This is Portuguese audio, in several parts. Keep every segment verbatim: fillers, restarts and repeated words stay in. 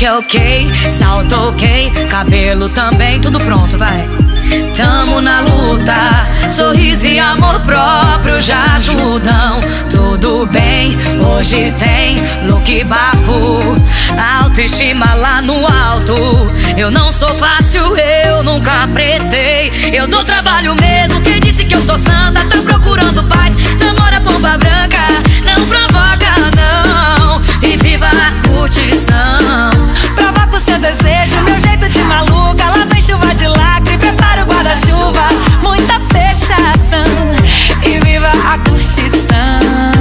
Like ok, salto ok, cabelo também, tudo pronto, vai. Tamo na luta, sorriso e amor próprio já ajudam. Tudo bem, hoje tem look bafo, autoestima lá no alto. Eu não sou fácil, eu nunca prestei. Eu dou trabalho mesmo, quem disse que eu sou santa tá procurando paz. Namora bomba branca, não provoca não. E viva a curtição. Provoca o seu desejo, meu jeito de maluca. Lá vem chuva de lacre, prepara o guarda-chuva. Muita fechação e viva a curtição.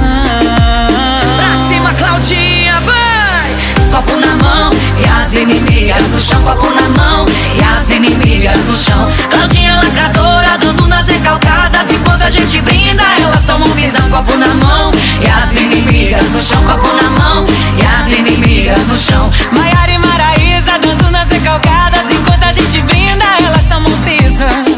Pra cima, Claudinha, vai! Copo na mão e as inimigas no chão. Copo na mão e as inimigas no chão. Claudinha lacradora dando nas recalcadas. Enquanto a gente brinda, elas tomam visão. Copo na mão e as inimigas no chão. Copo na mão e as inimigas no chão. Maiara e Maraísa dando nas recalcadas. Enquanto a gente brinda, elas tomam pisão.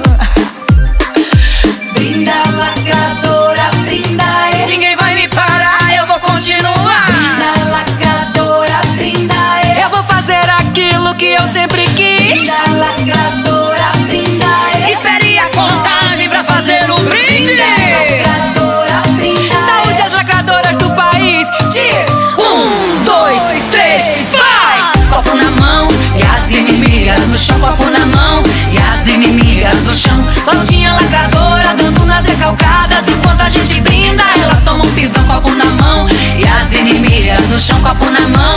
Brinda lacradora, brinda é. Ninguém vai me parar, eu vou continuar. Brinda lacradora, brinda é. Eu vou fazer aquilo que eu sempre quis. Brinda lacradora, brinda é. Espere a contagem pra fazer o brinde. Brinda lacradora, brinda é. Saúde às lacradoras do país. Diz! Um, dois, três, vai! Copo na mão e as inimigas no chão. Copo na mão e as inimigas no chão. Claudinha lacradora dando nas recalcadas. Enquanto a gente brinda, elas tomam pisão. Copo na mão e as inimigas no chão. Copo na mão